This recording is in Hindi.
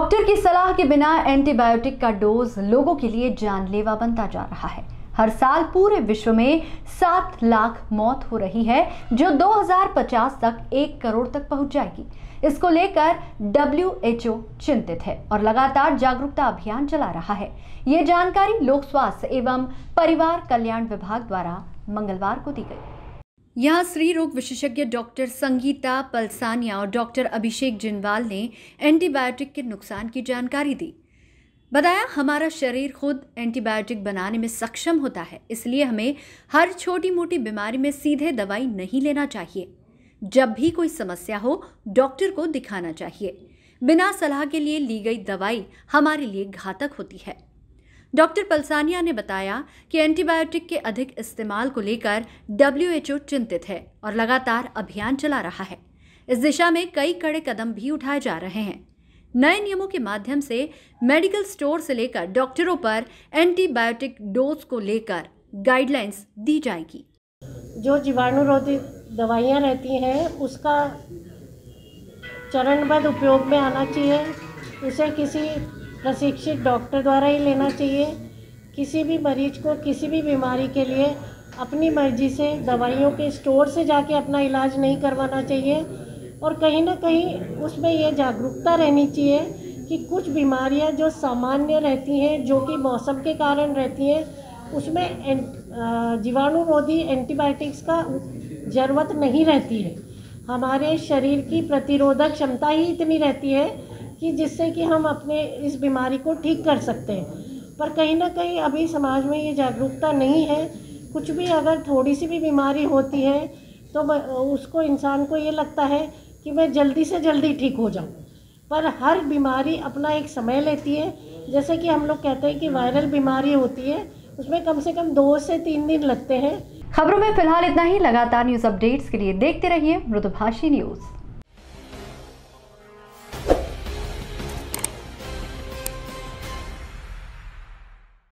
डॉक्टर की सलाह के बिना एंटीबायोटिक का डोज लोगों के लिए जानलेवा बनता जा रहा है। हर साल पूरे विश्व में 7 लाख मौत हो रही है, जो 2050 तक 1 करोड़ तक पहुंच जाएगी। इसको लेकर WHO चिंतित है और लगातार जागरूकता अभियान चला रहा है। ये जानकारी लोक स्वास्थ्य एवं परिवार कल्याण विभाग द्वारा मंगलवार को दी गई। यहाँ स्त्री रोग विशेषज्ञ डॉक्टर संगीता पलसानिया और डॉक्टर अभिषेक जिनवाल ने एंटीबायोटिक के नुकसान की जानकारी दी। बताया, हमारा शरीर खुद एंटीबायोटिक बनाने में सक्षम होता है, इसलिए हमें हर छोटी मोटी बीमारी में सीधे दवाई नहीं लेना चाहिए। जब भी कोई समस्या हो, डॉक्टर को दिखाना चाहिए। बिना सलाह के लिए ली गई दवाई हमारे लिए घातक होती है। डॉक्टर पलसानिया ने बताया कि एंटीबायोटिक के अधिक इस्तेमाल को लेकर WHO चिंतित है और लगातार अभियान चला रहा है। इस दिशा में कई कड़े कदम भी उठाए जा रहे हैं। नए नियमों के माध्यम से मेडिकल स्टोर से लेकर डॉक्टरों पर एंटीबायोटिक डोज को लेकर गाइडलाइंस दी जाएगी। जो जीवाणुरोधी दवाइयाँ रहती हैं, उसका चरणबद्ध उपयोग में आना चाहिए। उसे किसी प्रशिक्षित डॉक्टर द्वारा ही लेना चाहिए। किसी भी मरीज को किसी भी बीमारी के लिए अपनी मर्जी से दवाइयों के स्टोर से जाके अपना इलाज नहीं करवाना चाहिए। और कहीं ना कहीं उसमें यह जागरूकता रहनी चाहिए कि कुछ बीमारियां जो सामान्य रहती हैं, जो कि मौसम के कारण रहती हैं, उसमें जीवाणुरोधी एंटीबायोटिक्स का ज़रूरत नहीं रहती है। हमारे शरीर की प्रतिरोधक क्षमता ही इतनी रहती है कि जिससे कि हम अपने इस बीमारी को ठीक कर सकते हैं। पर कहीं ना कहीं अभी समाज में ये जागरूकता नहीं है। कुछ भी अगर थोड़ी सी भी बीमारी होती है तो उसको इंसान को ये लगता है कि मैं जल्दी से जल्दी ठीक हो जाऊं। पर हर बीमारी अपना एक समय लेती है। जैसे कि हम लोग कहते हैं कि वायरल बीमारी होती है, उसमें कम से कम 2 से 3 दिन लगते हैं। खबरों में फिलहाल इतना ही। लगातार न्यूज अपडेट्स के लिए देखते रहिए मृदुभाषी न्यूज।